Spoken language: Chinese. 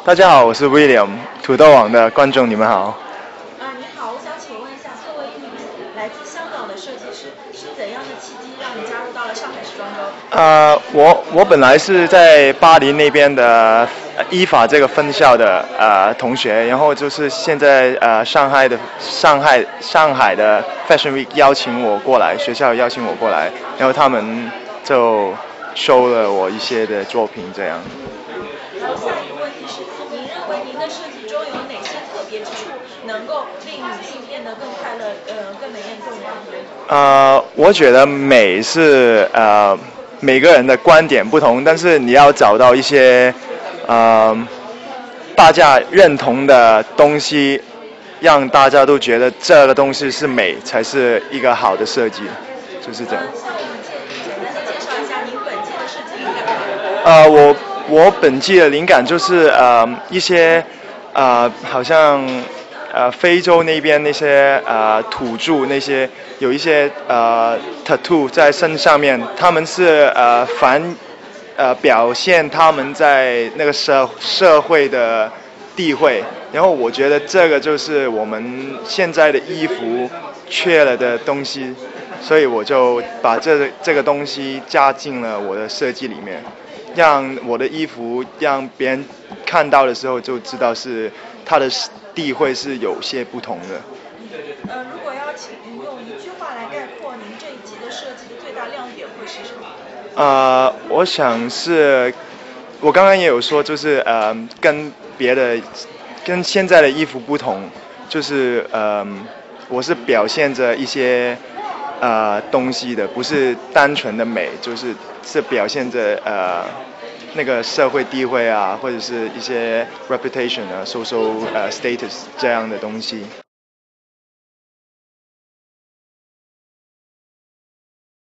大家好，我是 William，土豆网的观众，你们好。 你好，我想请问一下，作为一名来自香港的设计师，是怎样的契机让你加入到了上海时装周？ 我本来是在巴黎那边的依法这个分校的同学，然后就是现在上海的Fashion Week 邀请我过来，学校邀请我过来，然后他们就收了我一些的作品这样。 然后下一个问题是，您认为您的设计中有哪些特别之处，能够令女性变得更快乐，更美艳动人？ 我觉得美是每个人的观点不同，但是你要找到一些大家认同的东西，让大家都觉得这个东西是美，才是一个好的设计，就是这样。 向我们简单的介绍一下您本季的设计灵感。 我本季的灵感就是一些好像非洲那边那些土著那些有一些tattoo 在身上面，他们是表现他们在那个社会的地位，然后我觉得这个就是我们现在的衣服缺了的东西，所以我就把这个东西加进了我的设计里面。让我的衣服让别人看到的时候就知道是它的地位是有些不同的。 如果要请您用一句话来概括您这一季的设计的最大亮点会是什么？ 我想是，我刚刚也有说，就是跟现在的衣服不同，就是我是表现着一些东西的，不是单纯的美，是表现着那个社会地位啊，或者是一些 reputation 啊，social status 这样的东西。